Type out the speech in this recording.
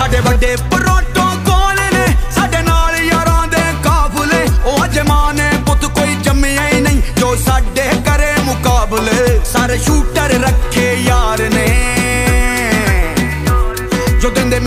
साडे वड्डे प्रोटोकॉल ने साडे नाल यारां दे काफले ओ अजमाने पुत कोई जम्मिया ही नहीं जो साडे करे मुकाबले सारे शूटर रखे यार ने जो देंदे